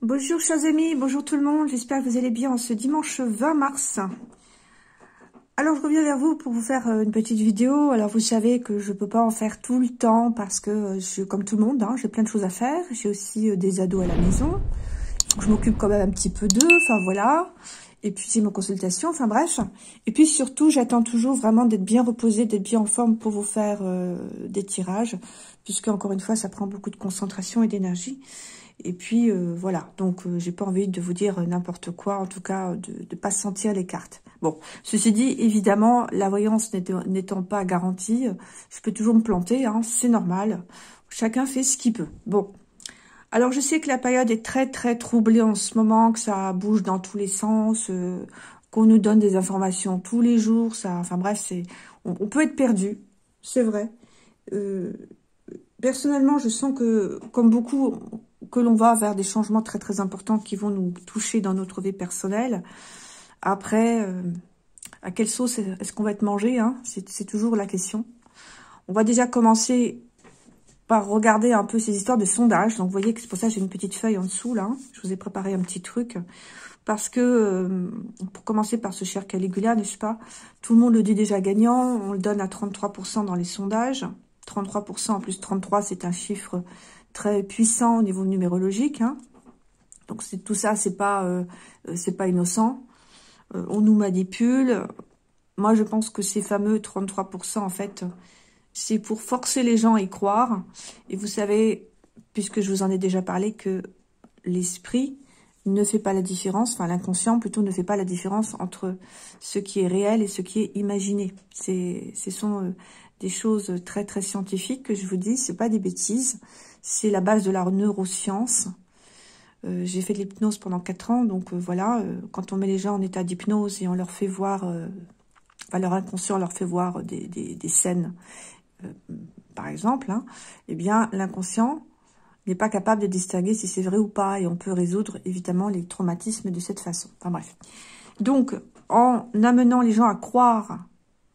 Bonjour chers amis, bonjour tout le monde, j'espère que vous allez bien en ce dimanche 20 mars. Alors je reviens vers vous pour vous faire une petite vidéo. Alors vous savez que je peux pas en faire tout le temps parce que je suis comme tout le monde, hein, j'ai plein de choses à faire. J'ai aussi des ados à la maison, je m'occupe quand même un petit peu d'eux, enfin voilà. Et puis c'est mes consultations, enfin bref. Et puis surtout j'attends toujours vraiment d'être bien reposée, d'être bien en forme pour vous faire des tirages. Puisque encore une fois ça prend beaucoup de concentration et d'énergie. Et puis voilà, donc j'ai pas envie de vous dire n'importe quoi, en tout cas de pas sentir les cartes. Bon, ceci dit, évidemment, la voyance n'étant pas garantie, je peux toujours me planter, hein, c'est normal. Chacun fait ce qu'il peut. Bon, alors je sais que la période est très très troublée en ce moment, que ça bouge dans tous les sens, qu'on nous donne des informations tous les jours, ça, enfin bref, on peut être perdu, c'est vrai. Euh, Personnellement, je sens que, comme beaucoup, que l'on va vers des changements très très importants qui vont nous toucher dans notre vie personnelle. Après, à quelle sauce est-ce qu'on va être mangé, hein? C'est toujours la question. On va déjà commencer par regarder un peu ces histoires de sondages. Donc, vous voyez que c'est pour ça que j'ai une petite feuille en dessous, là. Je vous ai préparé un petit truc. Parce que, pour commencer par ce cher Caligula, n'est-ce pas? Tout le monde le dit déjà gagnant. On le donne à 33% dans les sondages. 33% en plus 33, c'est un chiffre très puissant au niveau numérologique, hein. Donc tout ça, c'est pas innocent. On nous manipule. Moi, je pense que ces fameux 33%, en fait, c'est pour forcer les gens à y croire. Et vous savez, puisque je vous en ai déjà parlé, que l'esprit ne fait pas la différence, enfin l'inconscient plutôt ne fait pas la différence entre ce qui est réel et ce qui est imaginé. Ce sont des choses très très scientifiques que je vous dis, c'est pas des bêtises, c'est la base de la neuroscience. J'ai fait de l'hypnose pendant 4 ans, donc voilà, quand on met les gens en état d'hypnose et on leur fait voir, enfin leur inconscient leur fait voir des scènes, par exemple, hein, eh bien l'inconscient n'est pas capable de distinguer si c'est vrai ou pas, et on peut résoudre évidemment les traumatismes de cette façon. Enfin bref. Donc, en amenant les gens à croire,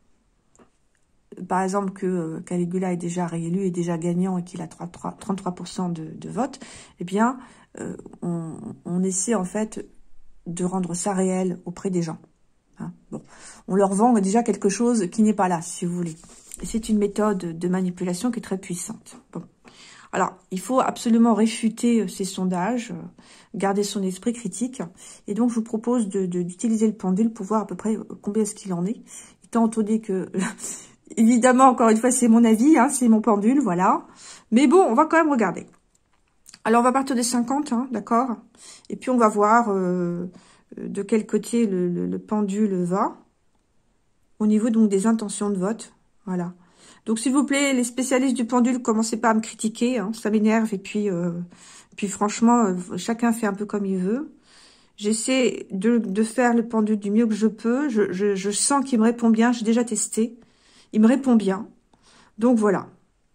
par exemple, que Caligula est déjà réélu, est déjà gagnant et qu'il a 33% de vote, eh bien, on essaie en fait de rendre ça réel auprès des gens. Hein, bon. On leur vend déjà quelque chose qui n'est pas là, si vous voulez. C'est une méthode de manipulation qui est très puissante. Bon. Alors, il faut absolument réfuter ces sondages, garder son esprit critique. Et donc, je vous propose d'utiliser le pendule pour voir à peu près combien est-ce qu'il en est. Étant entendu que, évidemment, encore une fois, c'est mon avis, hein, c'est mon pendule, voilà. Mais bon, on va quand même regarder. Alors, on va partir des 50, hein, d'accord? Et puis, on va voir de quel côté le pendule va. Au niveau, donc, des intentions de vote, voilà. Donc, s'il vous plaît, les spécialistes du pendule, commencez pas à me critiquer, hein, ça m'énerve. Et puis franchement, chacun fait un peu comme il veut. J'essaie de faire le pendule du mieux que je peux. Je sens qu'il me répond bien. J'ai déjà testé. Il me répond bien. Donc, voilà.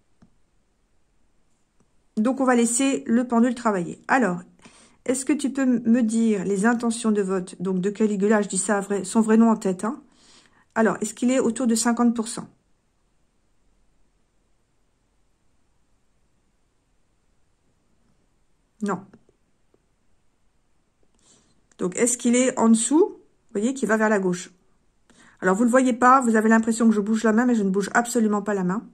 Donc, on va laisser le pendule travailler. Alors, est-ce que tu peux me dire les intentions de vote, donc de Caligula, je dis ça son vrai nom en tête, hein. Alors, est-ce qu'il est autour de 50%? Non. Donc, est-ce qu'il est en dessous? Vous voyez qu'il va vers la gauche. Alors, vous ne le voyez pas, vous avez l'impression que je bouge la main, mais je ne bouge absolument pas la main.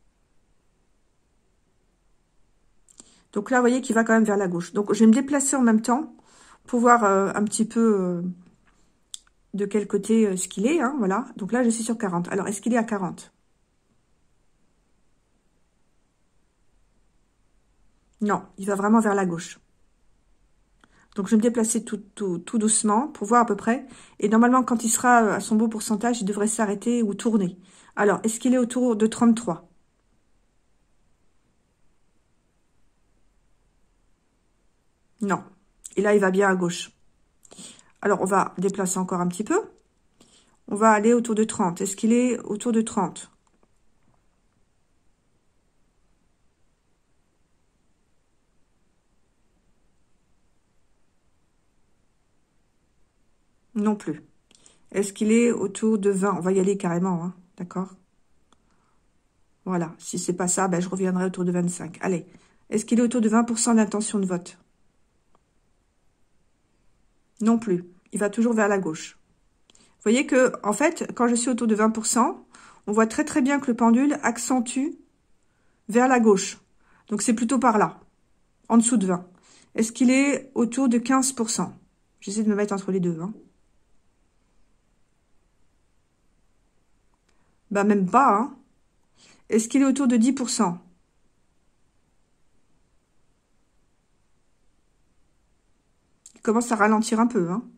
Donc là, vous voyez qu'il va quand même vers la gauche. Donc, je vais me déplacer en même temps pour voir un petit peu de quel côté ce qu'il est, hein, voilà. Donc là, je suis sur 40. Alors, est-ce qu'il est à 40? Non, il va vraiment vers la gauche. Donc, je vais me déplacer tout doucement pour voir à peu près. Et normalement, quand il sera à son beau pourcentage, il devrait s'arrêter ou tourner. Alors, est-ce qu'il est autour de 33? Non. Et là, il va bien à gauche. Alors, on va déplacer encore un petit peu. On va aller autour de 30. Est-ce qu'il est autour de 30? Non plus. Est-ce qu'il est autour de 20? On va y aller carrément, hein, d'accord? Voilà. Si c'est pas ça, ben, je reviendrai autour de 25. Allez. Est-ce qu'il est autour de 20% d'intention de vote? Non plus. Il va toujours vers la gauche. Vous voyez que, en fait, quand je suis autour de 20%, on voit très très bien que le pendule accentue vers la gauche. Donc c'est plutôt par là, en dessous de 20. Est-ce qu'il est autour de 15%? J'essaie de me mettre entre les deux. Hein. Bah même pas. Hein. Est-ce qu'il est autour de 10%? Il commence à ralentir un peu. Hein.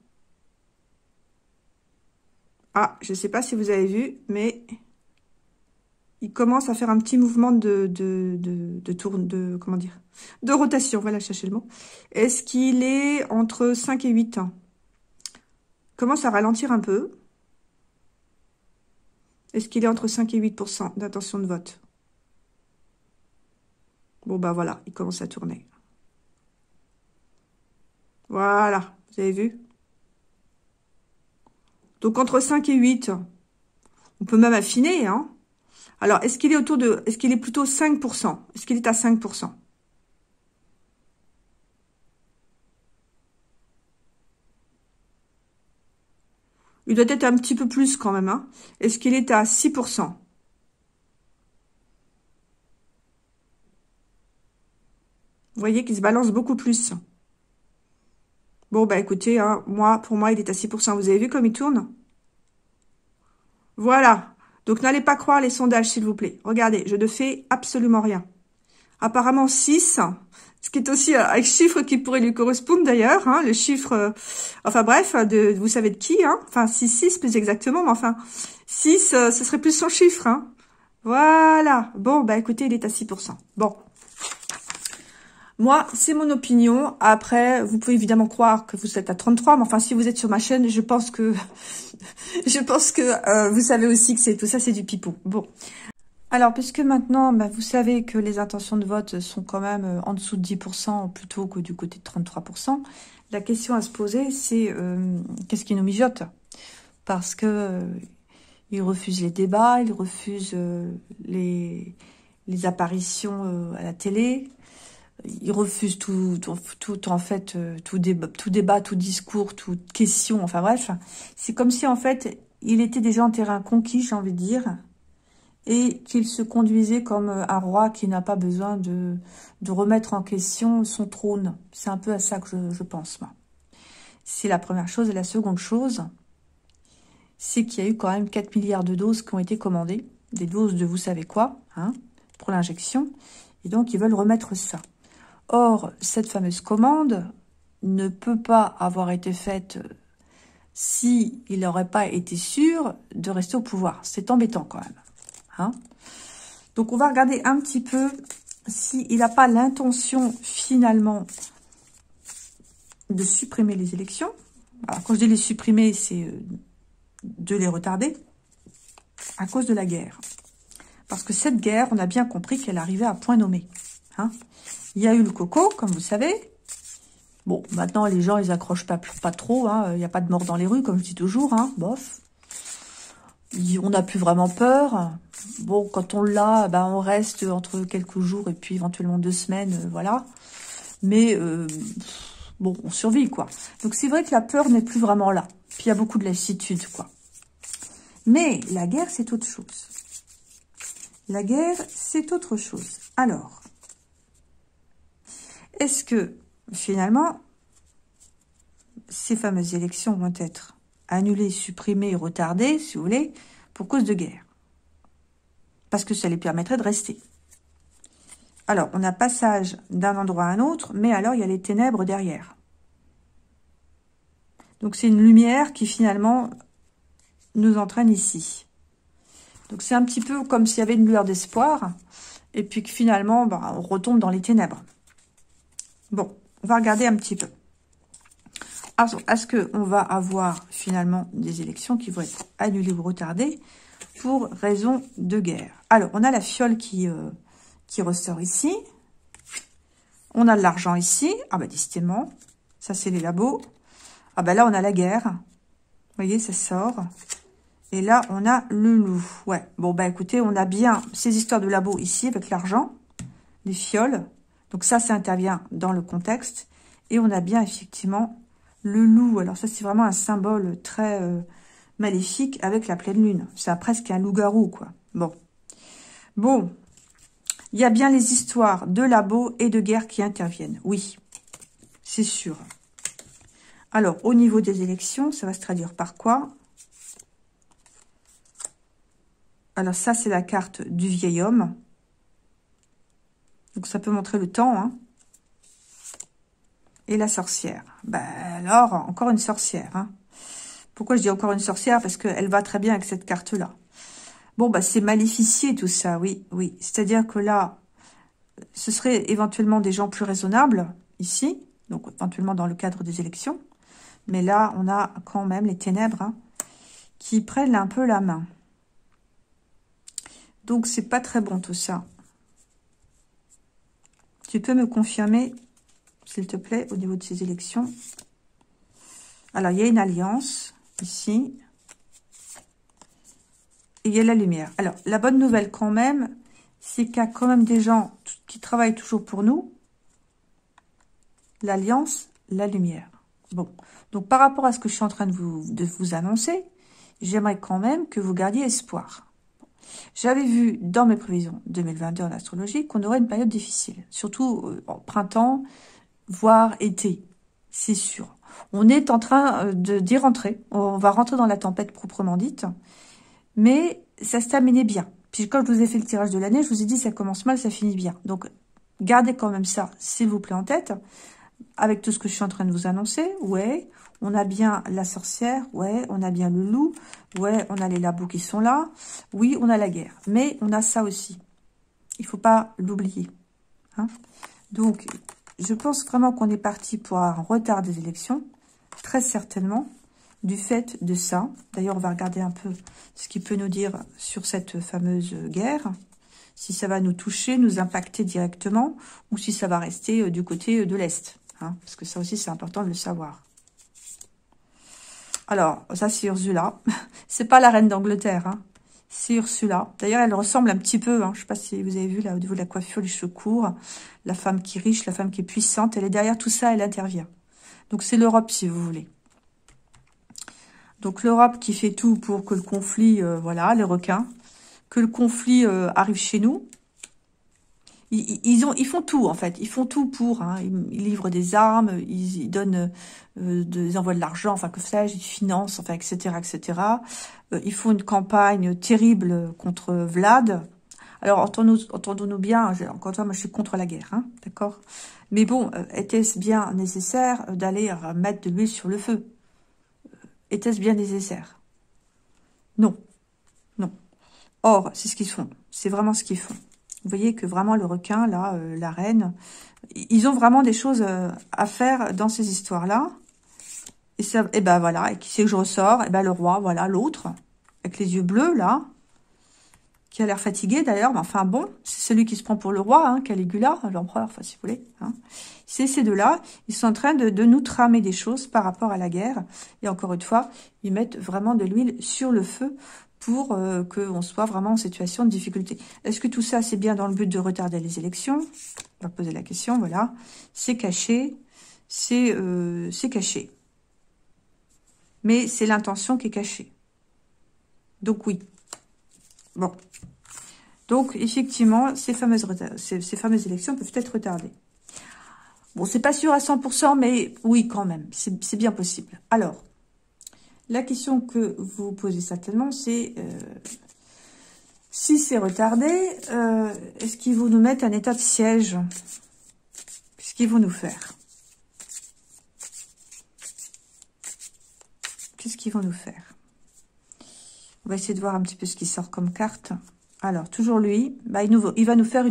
Ah, je ne sais pas si vous avez vu, mais il commence à faire un petit mouvement de tourne, comment dire, de rotation. Voilà, chercher le mot. Est-ce qu'il est entre 5 et 8 ans? Il commence à ralentir un peu. Est-ce qu'il est entre 5 et 8% d'intention de vote? Bon, bah voilà, il commence à tourner. Voilà, vous avez vu? Donc, entre 5 et 8, on peut même affiner, hein? Alors, est-ce qu'il est autour de... Est-ce qu'il est plutôt 5%? Est-ce qu'il est à 5%? Il doit être un petit peu plus quand même, hein? Est-ce qu'il est à 6%? Vous voyez qu'il se balance beaucoup plus. Bon, bah écoutez, hein, pour moi, il est à 6%. Vous avez vu comme il tourne? Voilà. Donc, n'allez pas croire les sondages, s'il vous plaît. Regardez, je ne fais absolument rien. Apparemment 6, ce qui est aussi un chiffre qui pourrait lui correspondre d'ailleurs, hein, le chiffre, enfin bref, vous savez de qui, hein, enfin 6 plus exactement, mais enfin 6, ce serait plus son chiffre. Hein. Voilà. Bon, bah écoutez, il est à 6%. Bon. Moi, c'est mon opinion. Après, vous pouvez évidemment croire que vous êtes à 33, mais enfin, si vous êtes sur ma chaîne, je pense que vous savez aussi que tout ça, c'est du pipeau. Bon. Alors, puisque maintenant, bah, vous savez que les intentions de vote sont quand même en dessous de 10% plutôt que du côté de 33%, la question à se poser, c'est qu'est-ce qui nous mijote? Parce que ils refusent les débats, ils refusent les apparitions à la télé, ils refusent tout en fait, tout débat, tout discours, toute question, enfin bref. C'est comme si en fait, il était déjà en terrain conquis, j'ai envie de dire, et qu'il se conduisait comme un roi qui n'a pas besoin de remettre en question son trône. C'est un peu à ça que je pense, moi. C'est la première chose. Et la seconde chose, c'est qu'il y a eu quand même 4 milliards de doses qui ont été commandées, des doses de vous savez quoi, hein, pour l'injection, et donc ils veulent remettre ça. Or, cette fameuse commande ne peut pas avoir été faite si il n'aurait pas été sûr de rester au pouvoir. C'est embêtant quand même. Hein? Donc, on va regarder un petit peu s'il n'a pas l'intention finalement de supprimer les élections. Alors, quand je dis les supprimer, c'est de les retarder à cause de la guerre. Parce que cette guerre, on a bien compris qu'elle arrivait à point nommé. Hein? Il y a eu le coco, comme vous savez. Bon, maintenant, les gens, ils accrochent pas trop. Hein. Il n'y a pas de mort dans les rues, comme je dis toujours. Hein. Bof. On n'a plus vraiment peur. Bon, quand on l'a, ben, on reste entre quelques jours et puis éventuellement 2 semaines, voilà. Mais, bon, on survit, quoi. Donc, c'est vrai que la peur n'est plus vraiment là. Puis, il y a beaucoup de lassitude, quoi. Mais la guerre, c'est autre chose. La guerre, c'est autre chose. Alors, est-ce que, finalement, ces fameuses élections vont être annulées, supprimées, retardées, si vous voulez, pour cause de guerre? Parce que ça les permettrait de rester. Alors, on a passage d'un endroit à un autre, mais alors il y a les ténèbres derrière. Donc, c'est une lumière qui, finalement, nous entraîne ici. Donc, c'est un petit peu comme s'il y avait une lueur d'espoir, et puis que finalement, bah, on retombe dans les ténèbres. Bon, on va regarder un petit peu. Est-ce qu'on va avoir finalement des élections qui vont être annulées ou retardées pour raison de guerre? Alors, on a la fiole qui ressort ici. On a de l'argent ici. Ah bah décidément, ça c'est les labos. Ah bah là, on a la guerre. Vous voyez, ça sort. Et là, on a le loup. Ouais, bon bah écoutez, on a bien ces histoires de labos ici avec l'argent, les fioles. Donc ça intervient dans le contexte. Et on a bien effectivement Le loup, alors ça, c'est vraiment un symbole très maléfique avec la pleine lune. C'est presque un loup-garou, quoi. Bon. Bon. Il y a bien les histoires de labos et de guerre qui interviennent. Oui, c'est sûr. Alors, au niveau des élections, ça va se traduire par quoi? Alors, ça, c'est la carte du vieil homme. Donc, ça peut montrer le temps, hein. Et la sorcière. Ben, alors, encore une sorcière, hein. Pourquoi je dis encore une sorcière? Parce qu'elle va très bien avec cette carte-là. Bon, bah, c'est maléficié, tout ça, oui, oui. C'est-à-dire que là, ce serait éventuellement des gens plus raisonnables, ici. Donc, éventuellement dans le cadre des élections. Mais là, on a quand même les ténèbres, hein, qui prennent un peu la main. Donc, c'est pas très bon, tout ça. Tu peux me confirmer, s'il te plaît, au niveau de ces élections? Alors, il y a une alliance, ici. Et il y a la lumière. Alors, la bonne nouvelle, quand même, c'est qu'il y a quand même des gens qui travaillent toujours pour nous. L'alliance, la lumière. Bon. Donc, par rapport à ce que je suis en train de vous annoncer, j'aimerais quand même que vous gardiez espoir. J'avais vu dans mes prévisions 2022 en astrologie qu'on aurait une période difficile, surtout en printemps, voire été, c'est sûr. On est en train d'y rentrer, on va rentrer dans la tempête proprement dite, mais ça se terminait bien. Puis quand je vous ai fait le tirage de l'année, je vous ai dit ça commence mal, ça finit bien. Donc gardez quand même ça, s'il vous plaît, en tête, avec tout ce que je suis en train de vous annoncer. Ouais, on a bien la sorcière, ouais, on a bien le loup, ouais, on a les labos qui sont là, oui, on a la guerre. Mais on a ça aussi. Il faut pas l'oublier. Hein. Donc, je pense vraiment qu'on est parti pour un retard des élections, très certainement, du fait de ça. D'ailleurs, on va regarder un peu ce qu'il peut nous dire sur cette fameuse guerre, si ça va nous toucher, nous impacter directement, ou si ça va rester du côté de l'Est. Hein, parce que ça aussi, c'est important de le savoir. Alors, ça, c'est Ursula. C'est pas la reine d'Angleterre, hein. C'est Ursula. D'ailleurs, elle ressemble un petit peu, hein. Je sais pas si vous avez vu, là, au niveau de la coiffure, les cheveux courts. La femme qui est riche, la femme qui est puissante. Elle est derrière tout ça, elle intervient. Donc, c'est l'Europe, si vous voulez. Donc, l'Europe qui fait tout pour que le conflit, voilà, les requins, que le conflit arrive chez nous. Ils font tout, en fait. Ils font tout pour. Hein. Ils livrent des armes, ils donnent, ils envoient de l'argent, enfin, que sais-je, ils financent, enfin, etc., etc. Ils font une campagne terrible contre Vlad. Alors, entendons-nous bien, encore une fois, moi, je suis contre la guerre, hein, d'accord? Mais bon, était-ce bien nécessaire d'aller mettre de l'huile sur le feu? Était-ce bien nécessaire? Non, non. Or, c'est ce qu'ils font. C'est vraiment ce qu'ils font. Vous voyez que vraiment le requin, là, la reine, ils ont vraiment des choses à faire dans ces histoires-là. Et ça, et ben voilà, et qui c'est que je ressors? Et ben le roi, voilà, l'autre, avec les yeux bleus, là, qui a l'air fatigué d'ailleurs, mais enfin bon, c'est celui qui se prend pour le roi, hein, Caligula, l'empereur, enfin si vous voulez. Hein. C'est ces deux-là, ils sont en train de nous tramer des choses par rapport à la guerre. Et encore une fois, ils mettent vraiment de l'huile sur le feu pour qu'on soit vraiment en situation de difficulté. Est-ce que tout ça, c'est bien dans le but de retarder les élections? On va poser la question, voilà. C'est caché, c'est caché. Mais c'est l'intention qui est cachée. Donc oui. Bon. Donc, effectivement, ces fameuses élections peuvent être retardées. Bon, c'est pas sûr à 100%, mais oui, quand même. C'est bien possible. Alors, la question que vous posez certainement, c'est si c'est retardé, est-ce qu'ils vont nous mettre un état de siège? Qu'est-ce qu'ils vont nous faire? Qu'est-ce qu'ils vont nous faire? On va essayer de voir un petit peu ce qui sort comme carte. Alors, toujours lui, bah, il va nous faire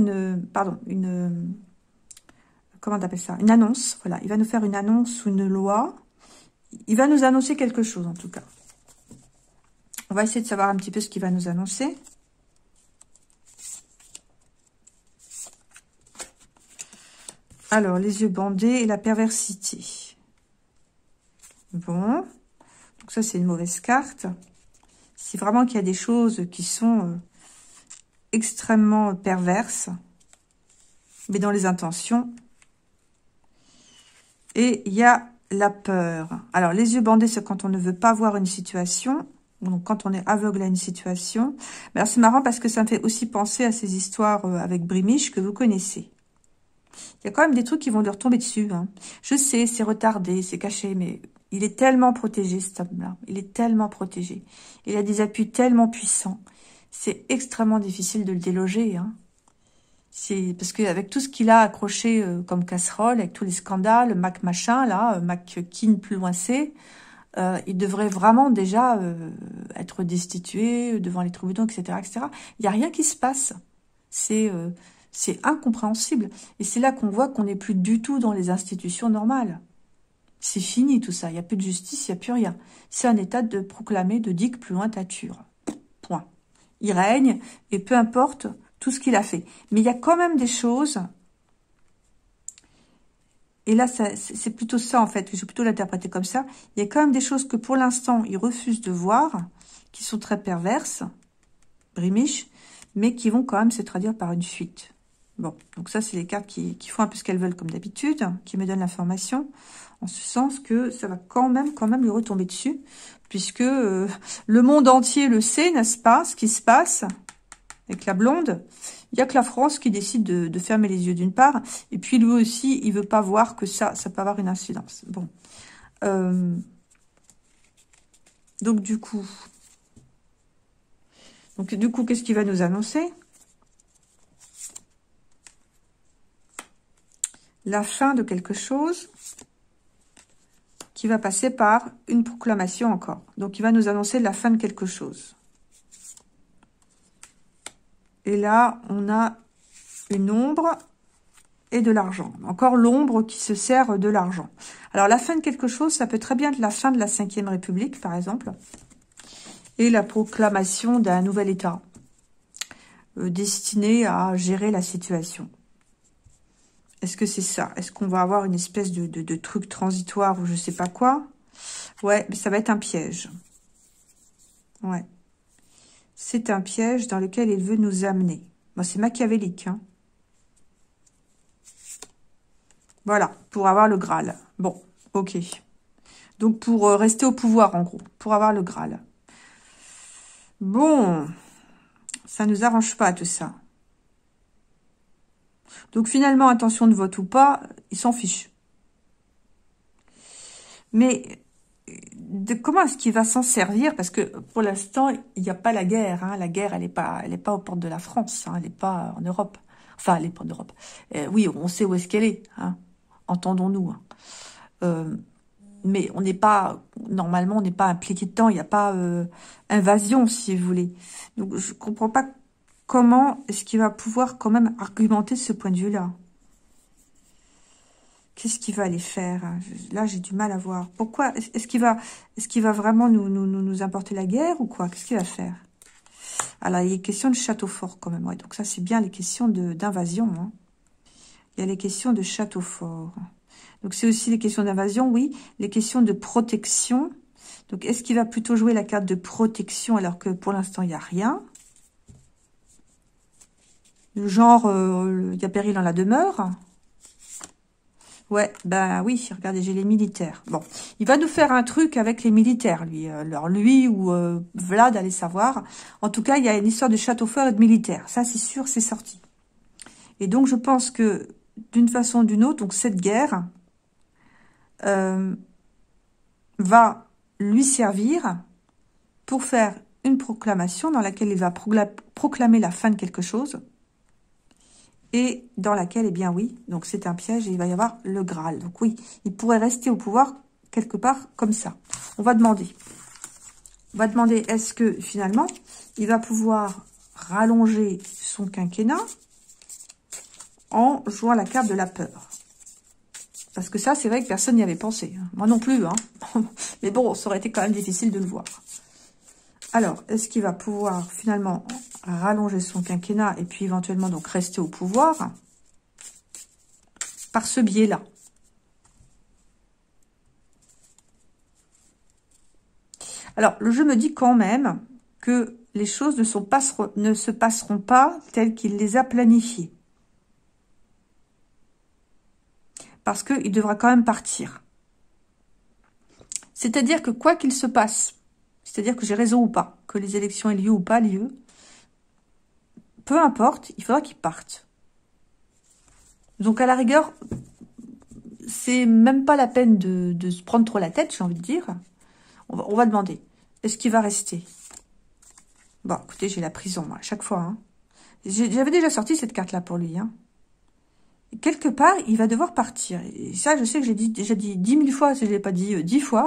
comment on appelle ça? Une annonce, voilà. Il va nous faire une annonce ou une loi. Il va nous annoncer quelque chose, en tout cas. On va essayer de savoir un petit peu ce qu'il va nous annoncer. Alors, les yeux bandés et la perversité. Bon. Donc ça, c'est une mauvaise carte. C'est vraiment qu'il y a des choses qui sont extrêmement perverses, mais dans les intentions. Et il y a la peur. Alors, les yeux bandés, c'est quand on ne veut pas voir une situation, donc quand on est aveugle à une situation. Mais alors, c'est marrant parce que ça me fait aussi penser à ces histoires avec Brimiche que vous connaissez. Il y a quand même des trucs qui vont lui retomber dessus. Hein. Je sais, c'est retardé, c'est caché, mais il est tellement protégé, cet homme-là. Il est tellement protégé. Il a des appuis tellement puissants. C'est extrêmement difficile de le déloger. Hein. C'est parce qu'avec tout ce qu'il a accroché comme casserole, avec tous les scandales, Mac machin, là, Mac Kin plus loin c'est, il devrait vraiment déjà être destitué devant les tribunaux, etc., etc. Il n'y a rien qui se passe. C'est incompréhensible. Et c'est là qu'on voit qu'on n'est plus du tout dans les institutions normales. C'est fini tout ça. Il n'y a plus de justice, il n'y a plus rien. C'est un état de proclamer de dic plus loin tature. Point. Il règne et peu importe tout ce qu'il a fait. Mais il y a quand même des choses. Et là, c'est plutôt ça en fait. Je vais plutôt l'interpréter comme ça. Il y a quand même des choses que pour l'instant, il refuse de voir, qui sont très perverses, Brimiche, mais qui vont quand même se traduire par une fuite. Bon, donc ça, c'est les cartes qui font un peu ce qu'elles veulent comme d'habitude, qui me donnent l'information, en ce sens que ça va quand même lui retomber dessus, puisque le monde entier le sait, n'est-ce pas, ce qui se passe avec la blonde. Il n'y a que la France qui décide de fermer les yeux d'une part, et puis lui aussi, il veut pas voir que ça peut avoir une incidence. Bon. Donc du coup, qu'est-ce qu'il va nous annoncer? La fin de quelque chose qui va passer par une proclamation encore. Donc, il va nous annoncer la fin de quelque chose. Et là, on a une ombre et de l'argent. Encore l'ombre qui se sert de l'argent. Alors, la fin de quelque chose, ça peut très bien être la fin de la Ve République, par exemple. Et la proclamation d'un nouvel État destiné à gérer la situation. Est-ce que c'est ça? Est-ce qu'on va avoir une espèce de truc transitoire ou je sais pas quoi? Ouais, mais ça va être un piège. Ouais. C'est un piège dans lequel il veut nous amener. Bon, c'est machiavélique, hein. Voilà, pour avoir le Graal. Bon, ok. Donc, pour rester au pouvoir, en gros. Pour avoir le Graal. Bon, ça nous arrange pas, tout ça. Donc, finalement, intention de vote ou pas, il s'en fiche. Mais comment est-ce qu'il va s'en servir? Parce que pour l'instant, il n'y a pas la guerre. Hein. La guerre, elle est pas aux portes de la France. Hein. Elle n'est pas en Europe. Enfin, elle n'est pas en Europe. Oui, on sait où est-ce qu'elle est. Hein. Entendons-nous. Hein. Mais on n'est pas, normalement, on n'est pas impliqué dedans. Il n'y a pas invasion, si vous voulez. Donc, je comprends pas comment est-ce qu'il va pouvoir quand même argumenter de ce point de vue-là. Qu'est-ce qu'il va aller faire? Là, j'ai du mal à voir. Pourquoi? Est-ce qu'il va vraiment nous importer la guerre ou quoi? Qu'est-ce qu'il va faire? Alors, il y a question de château fort quand même. Ouais. Donc ça, c'est bien les questions d'invasion. Hein. Il y a les questions de château fort. Donc c'est aussi les questions d'invasion, oui. Les questions de protection. Donc est-ce qu'il va plutôt jouer la carte de protection alors que pour l'instant, il n'y a rien? Genre, il y a péril dans la demeure. Ouais, ben oui, regardez, j'ai les militaires. Bon, il va nous faire un truc avec les militaires, lui. Alors lui ou Vlad, allez savoir. En tout cas, il y a une histoire de château fort et de militaires. Ça, c'est sûr, c'est sorti. Et donc, je pense que d'une façon ou d'une autre, donc cette guerre va lui servir pour faire une proclamation dans laquelle il va proclamer la fin de quelque chose. Et dans laquelle, eh bien oui, donc c'est un piège et il va y avoir le Graal. Donc oui, il pourrait rester au pouvoir quelque part comme ça. On va demander. Est-ce que finalement, il va pouvoir rallonger son quinquennat en jouant la carte de la peur. Parce que ça, c'est vrai que personne n'y avait pensé. Moi non plus. Hein. Mais bon, ça aurait été quand même difficile de le voir. Alors, est-ce qu'il va pouvoir finalement rallonger son quinquennat et puis éventuellement donc rester au pouvoir par ce biais-là? Alors, le jeu me dit quand même que les choses ne se passeront pas telles qu'il les a planifiées. Parce qu'il devra quand même partir. C'est-à-dire que quoi qu'il se passe, c'est-à-dire que j'ai raison ou pas, que les élections aient lieu ou pas lieu, peu importe, il faudra qu'ils partent. Donc à la rigueur, c'est même pas la peine de se prendre trop la tête, j'ai envie de dire. On va demander, est-ce qu'il va rester? Bon, écoutez, j'ai la prison, moi, à chaque fois. Hein. J'avais déjà sorti cette carte-là pour lui. Hein. Et quelque part, il va devoir partir. Et ça, je sais que j'ai déjà dit 10 000 fois, si je ne l'ai pas dit 10 fois.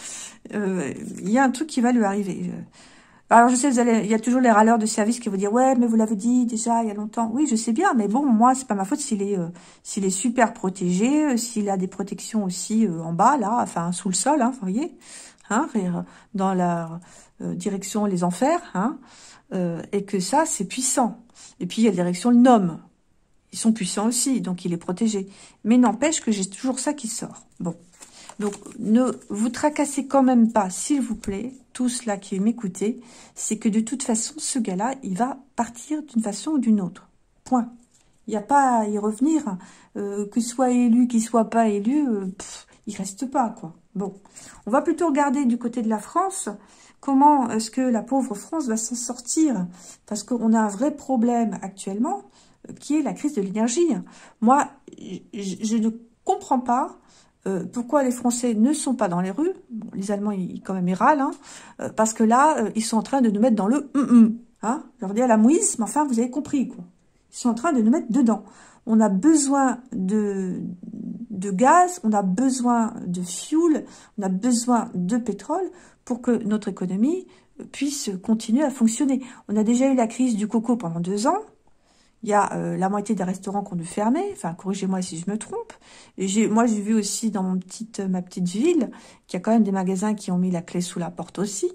Il y a un truc qui va lui arriver. Alors, je sais, il y a toujours les râleurs de service qui vont dire, ouais, mais vous l'avez dit déjà il y a longtemps. Oui, je sais bien, mais bon, moi, c'est pas ma faute s'il est super protégé, s'il a des protections aussi en bas, là, enfin, sous le sol, hein, vous voyez, hein, dans la direction les enfers, hein, et que ça, c'est puissant. Et puis, il y a la direction le Nome. Ils sont puissants aussi, donc il est protégé. Mais n'empêche que j'ai toujours ça qui sort. Bon. Donc, ne vous tracassez quand même pas, s'il vous plaît, tous là qui m'écoutez, c'est que de toute façon, ce gars-là, il va partir d'une façon ou d'une autre. Point. Il n'y a pas à y revenir, qu'il soit élu, qu'il soit pas élu, il reste pas, quoi. Bon. On va plutôt regarder du côté de la France, comment est-ce que la pauvre France va s'en sortir, parce qu'on a un vrai problème actuellement, qui est la crise de l'énergie. Moi, je ne comprends pas pourquoi les Français ne sont pas dans les rues. Bon, les Allemands, ils quand même, ils râlent, hein, parce que là, ils sont en train de nous mettre dans le hein. Je leur dis à la mouise, mais enfin, vous avez compris, quoi. Ils sont en train de nous mettre dedans. On a besoin de gaz, on a besoin de fuel, on a besoin de pétrole pour que notre économie puisse continuer à fonctionner. On a déjà eu la crise du coco pendant 2 ans. Il y a la moitié des restaurants qui ont dû fermer. Enfin, corrigez-moi si je me trompe. Moi, j'ai vu aussi dans ma petite ville qu'il y a quand même des magasins qui ont mis la clé sous la porte aussi.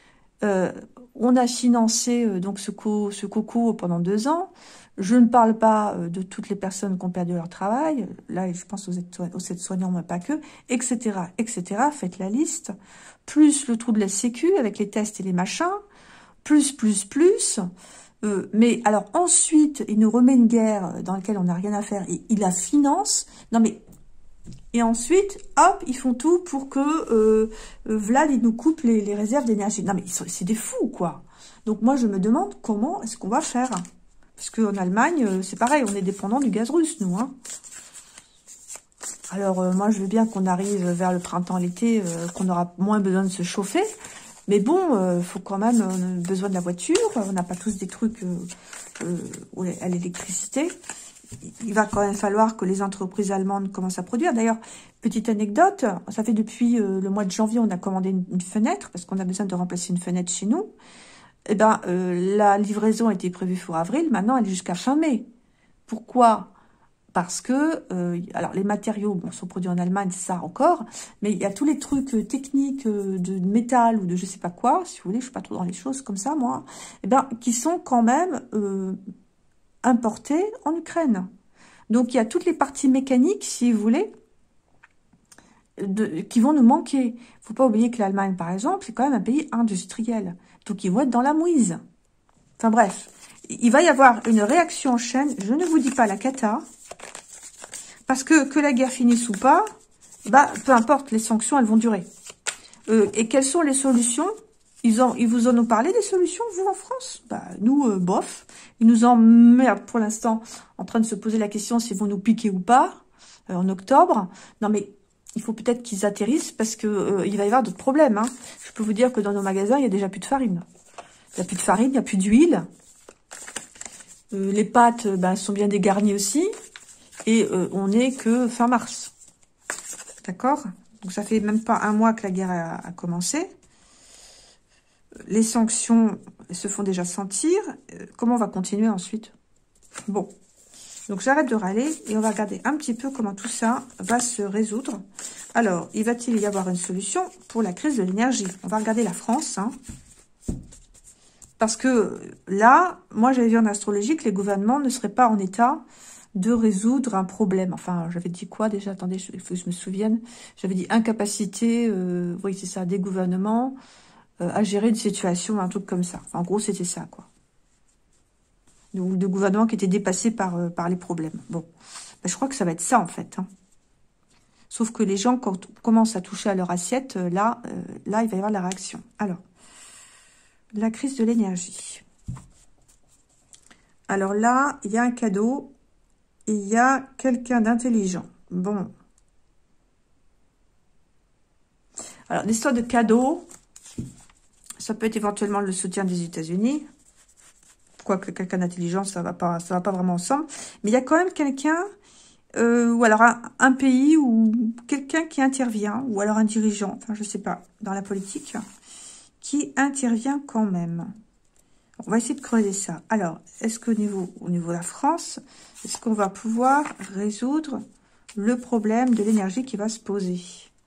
On a financé donc ce coco pendant 2 ans. Je ne parle pas de toutes les personnes qui ont perdu leur travail. Là, je pense aux aides-soignants, mais pas que, etc., etc. Faites la liste. Plus le trou de la sécu avec les tests et les machins. Plus. Mais alors ensuite, il nous remet une guerre dans laquelle on n'a rien à faire et il la finance. Non mais et ensuite, hop, ils font tout pour que Vlad il nous coupe les réserves d'énergie. Non mais c'est des fous quoi. Donc moi je me demande comment est-ce qu'on va faire, parce qu'en Allemagne c'est pareil, on est dépendant du gaz russe nous. Hein. Alors moi je veux bien qu'on arrive vers le printemps, l'été, qu'on aura moins besoin de se chauffer. Mais bon, faut quand même, on a besoin de la voiture, on n'a pas tous des trucs à l'électricité. Il va quand même falloir que les entreprises allemandes commencent à produire. D'ailleurs, petite anecdote, ça fait depuis le mois de janvier, on a commandé une fenêtre, parce qu'on a besoin de remplacer une fenêtre chez nous. Eh ben, la livraison était prévue pour avril, maintenant elle est jusqu'à fin mai. Pourquoi ? Parce que, alors les matériaux bon, sont produits en Allemagne, ça encore, mais il y a tous les trucs techniques de métal ou de je sais pas quoi, si vous voulez, je suis pas trop dans les choses comme ça, moi, eh ben, qui sont quand même importés en Ukraine. Donc il y a toutes les parties mécaniques, si vous voulez, qui vont nous manquer. Faut pas oublier que l'Allemagne, par exemple, c'est quand même un pays industriel. Donc ils vont être dans la mouise. Enfin bref, il va y avoir une réaction en chaîne, je ne vous dis pas la cata, parce que la guerre finisse ou pas, bah, peu importe, les sanctions, elles vont durer. Et quelles sont les solutions? Ils vous en ont parlé des solutions, vous, en France? Bah, nous, bof. Ils nous emmerdent, pour l'instant, en train de se poser la question s'ils vont nous piquer ou pas, en octobre. Non, mais il faut peut-être qu'ils atterrissent, parce que il va y avoir d'autres problèmes. Hein. Je peux vous dire que dans nos magasins, il y a déjà plus de farine. Il n'y a plus de farine, il n'y a plus d'huile. Les pâtes, bah, sont bien dégarnies aussi. Et on n'est que fin mars. D'accord? Donc ça fait même pas un mois que la guerre a commencé. Les sanctions se font déjà sentir. Comment on va continuer ensuite? Bon. Donc j'arrête de râler et on va regarder un petit peu comment tout ça va se résoudre. Alors, va-t-il y avoir une solution pour la crise de l'énergie? On va regarder la France. Hein. Parce que là, moi j'avais vu en astrologie que les gouvernements ne seraient pas en état de résoudre un problème. Enfin, j'avais dit quoi déjà? Attendez, il faut que je me souvienne. J'avais dit incapacité, oui, c'est ça, des gouvernements à gérer une situation, un truc comme ça. Enfin, en gros, c'était ça, quoi. De gouvernements qui étaient dépassés par les problèmes. Bon, ben, je crois que ça va être ça, en fait. Hein. Sauf que les gens, quand on commence à toucher à leur assiette, là, il va y avoir la réaction. Alors, la crise de l'énergie. Alors là, il y a un cadeau. Et il y a quelqu'un d'intelligent. Bon. Alors, l'histoire de cadeau, ça peut être éventuellement le soutien des États-Unis. Quoique quelqu'un d'intelligent, ça va pas vraiment ensemble. Mais il y a quand même quelqu'un, ou alors un pays, ou quelqu'un qui intervient, ou alors un dirigeant, enfin je sais pas, dans la politique, qui intervient quand même. On va essayer de creuser ça. Alors, est-ce qu'au niveau de la France, est-ce qu'on va pouvoir résoudre le problème de l'énergie qui va se poser?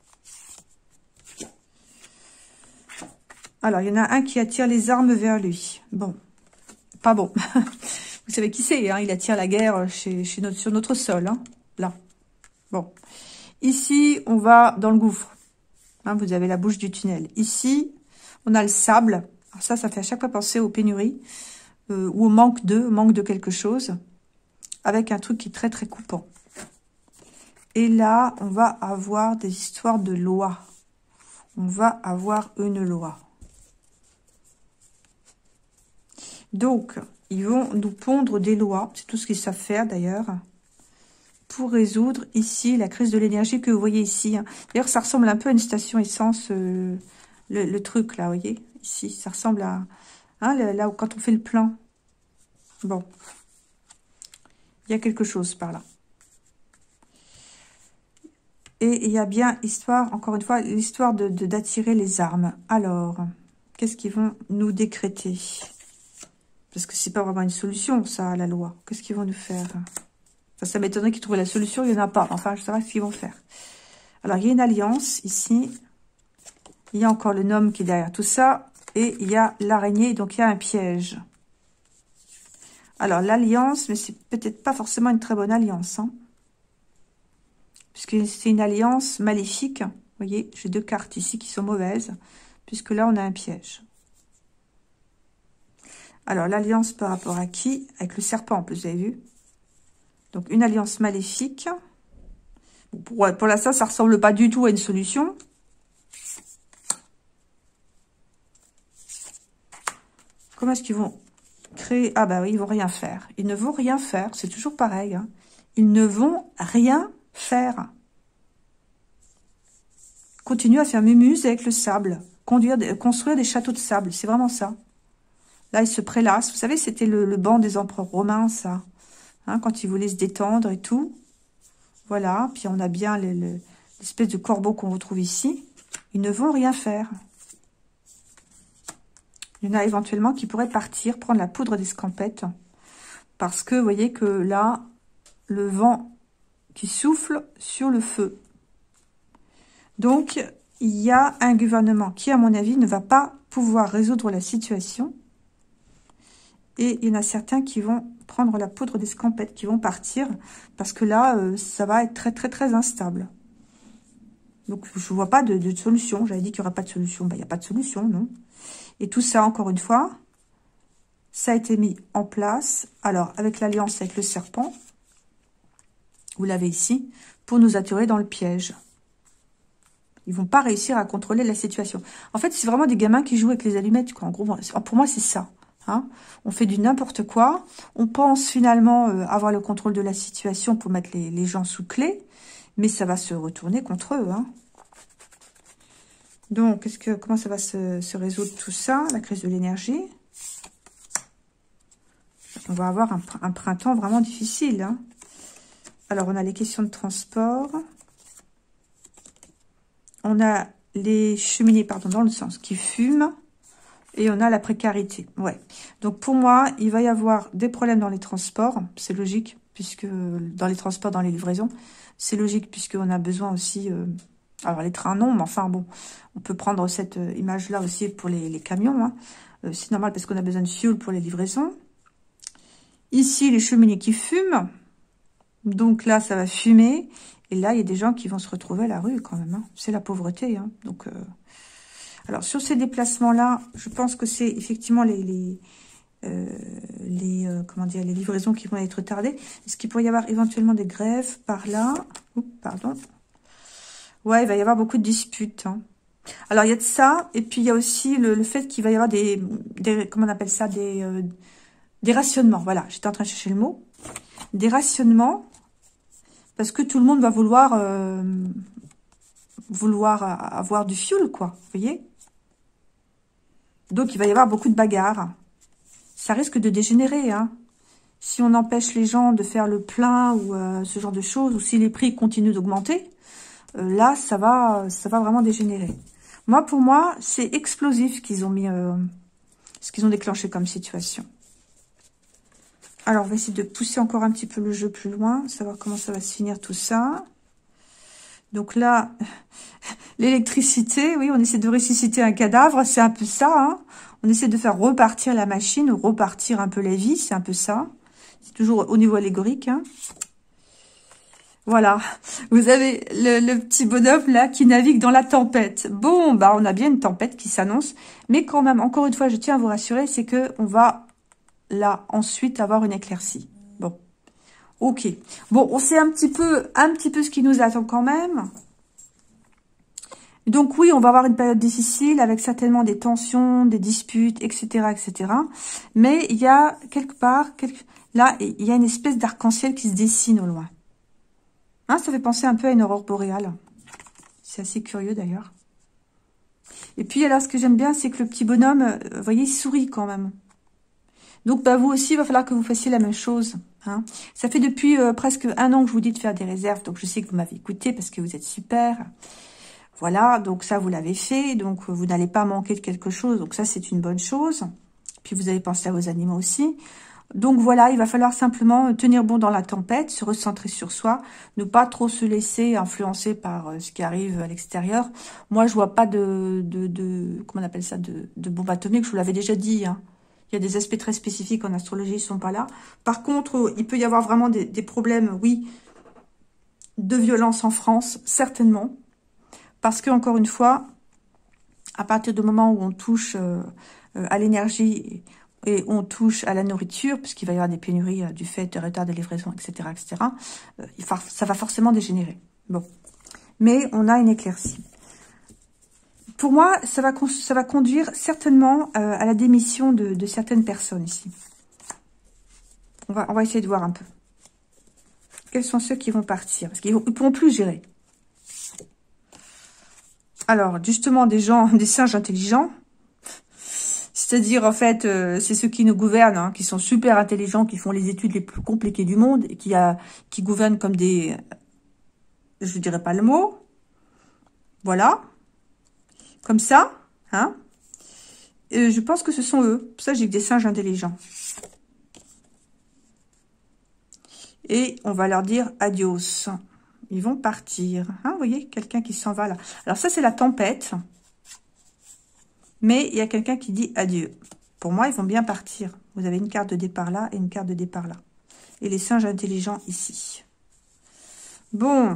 Alors, il y en a un qui attire les armes vers lui. Bon, pas bon. Vous savez qui c'est, hein? Il attire la guerre sur notre sol, hein? Là. Bon. Ici, on va dans le gouffre. Hein, vous avez la bouche du tunnel. Ici, on a le sable. Alors ça fait à chaque fois penser aux pénuries ou au manque de quelque chose, avec un truc qui est très très coupant. Et là, on va avoir des histoires de loi. On va avoir une loi. Donc, ils vont nous pondre des lois, c'est tout ce qu'ils savent faire d'ailleurs, pour résoudre ici la crise de l'énergie que vous voyez ici. Hein. D'ailleurs, ça ressemble un peu à une station essence, le truc là, vous voyez, ici, ça ressemble à... Hein, là où quand on fait le plein. Bon. Il y a quelque chose par là. Et il y a bien histoire, encore une fois, l'histoire d'attirer les armes. Alors, qu'est-ce qu'ils vont nous décréter? Parce que c'est pas vraiment une solution, ça, la loi. Qu'est-ce qu'ils vont nous faire? Enfin, ça m'étonnerait qu'ils trouvent la solution, il n'y en a pas. Enfin, je sais pas ce qu'ils vont faire. Alors, il y a une alliance, ici. Il y a encore le gnome qui est derrière tout ça. Et il y a l'araignée, donc il y a un piège. Alors, l'alliance, mais c'est peut-être pas forcément une très bonne alliance, hein. Puisque c'est une alliance maléfique. Vous voyez, j'ai deux cartes ici qui sont mauvaises. Puisque là, on a un piège. Alors, l'alliance par rapport à qui? Avec le serpent, en plus, vous avez vu. Donc, une alliance maléfique. Pour l'instant, ça ressemble pas du tout à une solution. Comment est-ce qu'ils vont créer? Ah bah oui, ils vont rien faire. Ils ne vont rien faire. C'est toujours pareil. Hein. Ils ne vont rien faire. Continuer à faire mumuse avec le sable. Construire des châteaux de sable. C'est vraiment ça. Là, ils se prélassent. Vous savez, c'était le banc des empereurs romains, ça. Hein, quand ils voulaient se détendre et tout. Voilà. Puis on a bien l'espèce de corbeau qu'on retrouve ici. Ils ne vont rien faire. Il y en a éventuellement qui pourraient partir, prendre la poudre d'escampette. Parce que, vous voyez que là, le vent qui souffle sur le feu. Donc, il y a un gouvernement qui, à mon avis, ne va pas pouvoir résoudre la situation. Et il y en a certains qui vont prendre la poudre d'escampette, qui vont partir. Parce que là, ça va être très, très, très instable. Donc, je ne vois pas de solution. J'avais dit qu'il n'y aurait pas de solution. Ben, il n'y a pas de solution, non. Et tout ça, encore une fois, ça a été mis en place. Alors, avec l'alliance avec le serpent, vous l'avez ici, pour nous attirer dans le piège. Ils vont pas réussir à contrôler la situation. En fait, c'est vraiment des gamins qui jouent avec les allumettes, quoi. En gros, pour moi, c'est ça. Hein. On fait du n'importe quoi. On pense finalement avoir le contrôle de la situation pour mettre les gens sous clé. Mais ça va se retourner contre eux. Hein. Donc, comment ça va se résoudre tout ça, la crise de l'énergie? On va avoir un printemps vraiment difficile. Hein. Alors, on a les questions de transport. On a les cheminées, pardon, dans le sens qui fument. Et on a la précarité. Ouais. Donc, pour moi, il va y avoir des problèmes dans les transports. C'est logique, puisque dans les transports, dans les livraisons, c'est logique, puisqu'on a besoin aussi... alors, les trains, non, mais enfin, bon, on peut prendre cette image-là aussi pour les camions. Hein. C'est normal parce qu'on a besoin de fuel pour les livraisons. Ici, les cheminées qui fument. Donc là, ça va fumer. Et là, il y a des gens qui vont se retrouver à la rue quand même. Hein. C'est la pauvreté. Hein. Donc, alors, sur ces déplacements-là, je pense que c'est effectivement comment dire, les livraisons qui vont être retardées. Est-ce qu'il pourrait y avoir éventuellement des grèves par là? Oups, pardon. Ouais, il va y avoir beaucoup de disputes. Hein. Alors, il y a de ça, et puis il y a aussi le fait qu'il va y avoir comment on appelle ça, des rationnements. Voilà, j'étais en train de chercher le mot. Des rationnements, parce que tout le monde va vouloir avoir du fuel, quoi. Vous voyez? Donc, il va y avoir beaucoup de bagarres. Ça risque de dégénérer, hein. Si on empêche les gens de faire le plein ou ce genre de choses, ou si les prix continuent d'augmenter, là, ça va vraiment dégénérer. Moi, pour moi, c'est explosif qu'ils ont mis, ce qu'ils ont déclenché comme situation. Alors, on va essayer de pousser encore un petit peu le jeu plus loin, savoir comment ça va se finir tout ça. Donc là, l'électricité, oui, on essaie de ressusciter un cadavre, c'est un peu ça, hein. On essaie de faire repartir la machine, ou repartir un peu la vie, c'est un peu ça. C'est toujours au niveau allégorique, hein. Voilà, vous avez le petit bonhomme là qui navigue dans la tempête. Bon, bah on a bien une tempête qui s'annonce, mais quand même, encore une fois, je tiens à vous rassurer, c'est que on va là ensuite avoir une éclaircie. Bon, ok. Bon, on sait un petit peu ce qui nous attend quand même. Donc oui, on va avoir une période difficile avec certainement des tensions, des disputes, etc., etc. Mais il y a quelque part, là, il y a une espèce d'arc-en-ciel qui se dessine au loin. Hein, ça fait penser un peu à une aurore boréale. C'est assez curieux d'ailleurs. Et puis alors, ce que j'aime bien, c'est que le petit bonhomme, vous voyez, il sourit quand même. Donc, bah, vous aussi, il va falloir que vous fassiez la même chose. Hein. Ça fait depuis presque 1 an que je vous dis de faire des réserves. Donc, je sais que vous m'avez écouté parce que vous êtes super. Voilà, donc ça, vous l'avez fait. Donc, vous n'allez pas manquer de quelque chose. Donc, ça, c'est une bonne chose. Puis, vous avez pensé à vos animaux aussi. Donc, voilà, il va falloir simplement tenir bon dans la tempête, se recentrer sur soi, ne pas trop se laisser influencer par ce qui arrive à l'extérieur. Moi, je vois pas comment on appelle ça, de bombe atomique. Je vous l'avais déjà dit, hein. Il y a des aspects très spécifiques en astrologie, ils sont pas là. Par contre, il peut y avoir vraiment des problèmes, oui, de violence en France, certainement. Parce que, encore une fois, à partir du moment où on touche à l'énergie et on touche à la nourriture, puisqu'il va y avoir des pénuries du fait de retard de livraison, etc., etc., ça va forcément dégénérer. Bon. Mais on a une éclaircie. Pour moi, ça va conduire certainement à la démission de certaines personnes ici. On va essayer de voir un peu. Quels sont ceux qui vont partir? Parce qu'ils ne pourront plus gérer. Alors, justement, des singes intelligents. C'est-à-dire, en fait, c'est ceux qui nous gouvernent, hein, qui sont super intelligents, qui font les études les plus compliquées du monde, et qui gouvernent comme des... Je ne dirais pas le mot. Voilà. Comme ça, hein. Je pense que ce sont eux. Pour ça, j'ai que des singes intelligents. Et on va leur dire adios. Ils vont partir. Hein, vous voyez, quelqu'un qui s'en va là. Alors ça, c'est la tempête. Mais il y a quelqu'un qui dit adieu. Pour moi, ils vont bien partir. Vous avez une carte de départ là et une carte de départ là. Et les singes intelligents ici. Bon.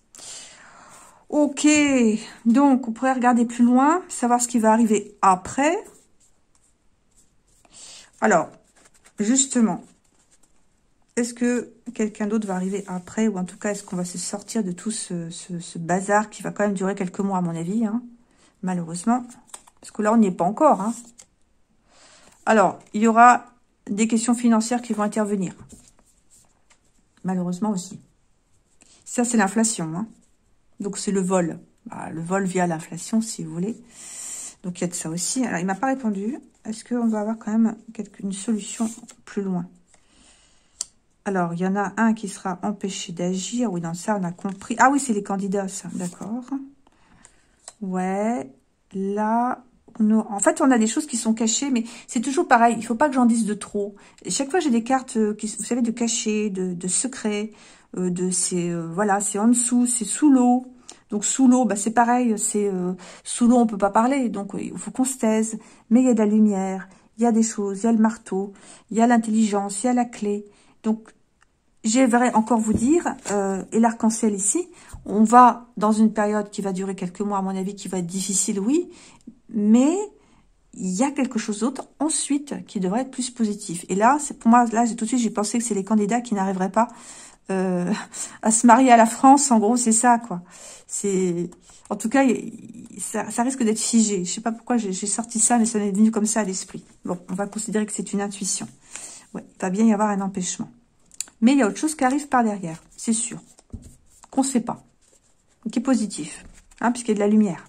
Ok. Donc, on pourrait regarder plus loin, savoir ce qui va arriver après. Alors, justement, est-ce que quelqu'un d'autre va arriver après? Ou en tout cas, est-ce qu'on va se sortir de tout ce bazar qui va quand même durer quelques mois, à mon avis, hein, malheureusement. Parce que là, on n'y est pas encore. Hein. Alors, il y aura des questions financières qui vont intervenir. Malheureusement aussi. Ça, c'est l'inflation. Hein. Donc, c'est le vol. Bah, le vol via l'inflation, si vous voulez. Donc, il y a de ça aussi. Alors, il ne m'a pas répondu. Est-ce qu'on va avoir quand même une solution plus loin? Alors, il y en a un qui sera empêché d'agir. Oui, dans ça, on a compris. Ah oui, c'est les candidats, ça. D'accord. Ouais. Là... En fait, on a des choses qui sont cachées, mais c'est toujours pareil. Il ne faut pas que j'en dise de trop. Chaque fois, j'ai des cartes, vous savez, de cachés, de secrets, voilà, c'est en dessous, c'est sous l'eau. Donc, sous l'eau, bah, c'est pareil. Sous l'eau, on peut pas parler. Donc, il faut qu'on se taise. Mais il y a de la lumière, il y a des choses, il y a le marteau, il y a l'intelligence, il y a la clé. Donc, j'aimerais encore vous dire, et l'arc-en-ciel ici, on va dans une période qui va durer quelques mois, à mon avis, qui va être difficile, oui, mais il y a quelque chose d'autre ensuite qui devrait être plus positif. Et là, pour moi, là, tout de suite, j'ai pensé que c'est les candidats qui n'arriveraient pas à se marier à la France. En gros, c'est ça, quoi. En tout cas, ça risque d'être figé. Je sais pas pourquoi j'ai sorti ça, mais ça m'est venu comme ça à l'esprit. Bon, on va considérer que c'est une intuition. Ouais, il va bien y avoir un empêchement. Mais il y a autre chose qui arrive par derrière, c'est sûr. Qu'on ne sait pas. Qui est positif, hein, puisqu'il y a de la lumière.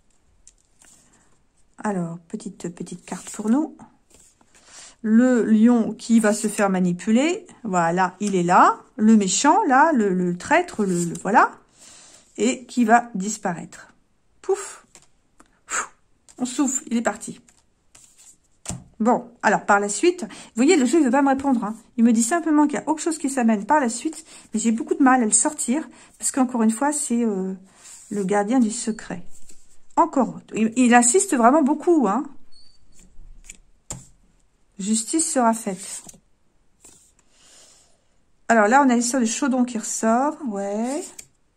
Alors, petite carte pour nous. Le lion qui va se faire manipuler. Voilà, il est là. Le méchant, là, le traître, voilà. Et qui va disparaître. Pouf. On souffle, il est parti. Bon, alors par la suite, vous voyez, le jeu ne veut pas me répondre. Hein. Il me dit simplement qu'il y a autre chose qui s'amène par la suite. Mais j'ai beaucoup de mal à le sortir. Parce qu'encore une fois, c'est le gardien du secret. Encore. Il insiste vraiment beaucoup, hein. Justice sera faite. Alors là, on a l'histoire du chaudron qui ressort. Ouais.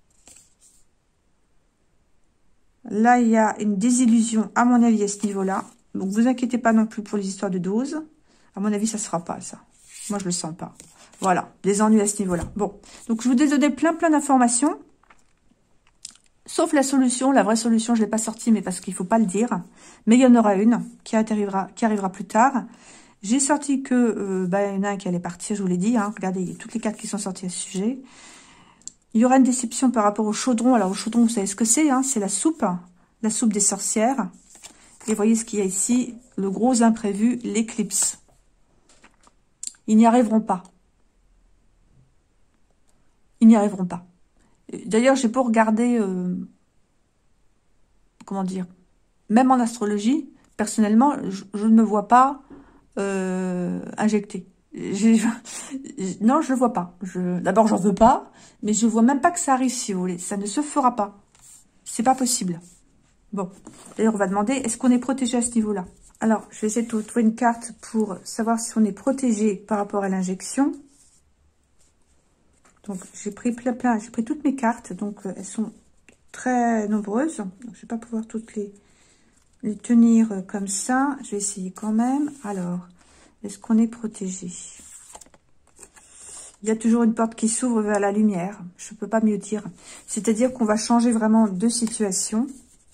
Là, il y a une désillusion, à mon avis, à ce niveau-là. Donc, vous inquiétez pas non plus pour les histoires de doses. À mon avis, ça ne sera pas, ça. Moi, je le sens pas. Voilà, des ennuis à ce niveau-là. Bon, donc, je vous ai donné plein d'informations. Sauf la solution, la vraie solution, je ne l'ai pas sortie, mais parce qu'il ne faut pas le dire. Mais il y en aura une qui arrivera plus tard. J'ai sorti que, il y en a un qui allait partir, je vous l'ai dit. Hein. Regardez, il y a toutes les cartes qui sont sorties à ce sujet. Il y aura une déception par rapport au chaudron. Alors, au chaudron, vous savez ce que c'est, hein, c'est la soupe des sorcières. Et voyez ce qu'il y a ici, le gros imprévu, l'éclipse. Ils n'y arriveront pas. Ils n'y arriveront pas. D'ailleurs, j'ai beau regarder, comment dire, même en astrologie, personnellement, je ne me vois pas injecter. Non, je ne le vois pas. D'abord, j'en veux pas, mais je vois même pas que ça arrive, si vous voulez. Ça ne se fera pas. C'est pas possible. Bon, d'ailleurs, on va demander, est-ce qu'on est protégé à ce niveau-là? Alors, je vais essayer de trouver une carte pour savoir si on est protégé par rapport à l'injection. Donc, j'ai pris j'ai pris toutes mes cartes, donc elles sont très nombreuses. Donc, je ne vais pas pouvoir toutes les tenir comme ça. Je vais essayer quand même. Alors, est-ce qu'on est protégé? Il y a toujours une porte qui s'ouvre vers la lumière. Je ne peux pas mieux dire. C'est-à-dire qu'on va changer vraiment de situation.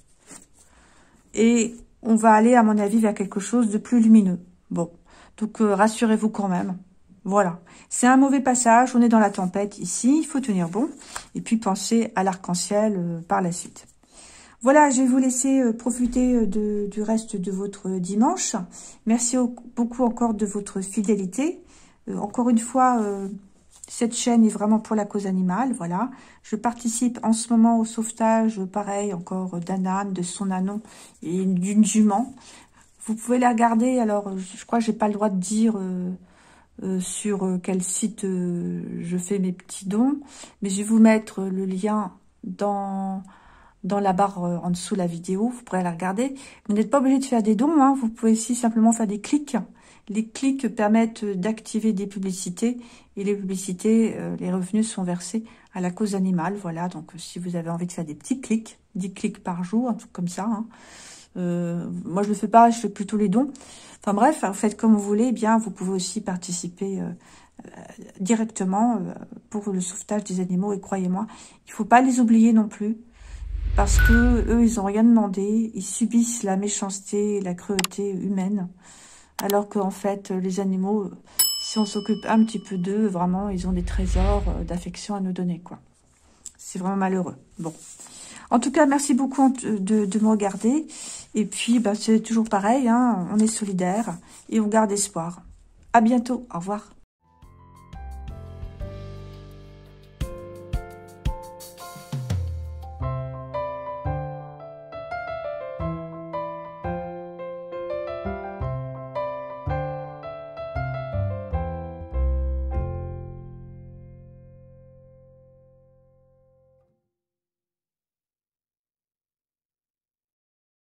Et on va aller, à mon avis, vers quelque chose de plus lumineux. Bon, donc rassurez-vous quand même. Voilà, c'est un mauvais passage, on est dans la tempête ici, il faut tenir bon. Et puis penser à l'arc-en-ciel par la suite. Voilà, je vais vous laisser profiter du reste de votre dimanche. Merci beaucoup encore de votre fidélité. Encore une fois, cette chaîne est vraiment pour la cause animale, voilà. Je participe en ce moment au sauvetage, pareil, encore d'un âne, de son ânon et d'une jument. Vous pouvez la regarder, alors je crois que j'ai pas le droit de dire sur quel site je fais mes petits dons, mais je vais vous mettre le lien dans la barre en dessous de la vidéo, vous pourrez la regarder. Vous n'êtes pas obligé de faire des dons, hein. Vous pouvez aussi simplement faire des clics. Les clics permettent d'activer des publicités et les publicités, les revenus sont versés à la cause animale. Voilà, donc si vous avez envie de faire des petits clics, 10 clics par jour, un truc comme ça. Hein. Moi, je le fais pas, je fais plutôt les dons. Enfin bref, vous faites comme vous voulez. Eh bien, vous pouvez aussi participer directement pour le sauvetage des animaux. Et croyez-moi, il faut pas les oublier non plus. Parce que eux, ils ont rien demandé. Ils subissent la méchanceté et la cruauté humaine. Alors qu'en fait, les animaux, si on s'occupe un petit peu d'eux, vraiment, ils ont des trésors d'affection à nous donner, quoi. C'est vraiment malheureux. Bon. En tout cas, merci beaucoup de me regarder. Et puis, c'est toujours pareil, hein, on est solidaires et on garde espoir. À bientôt. Au revoir.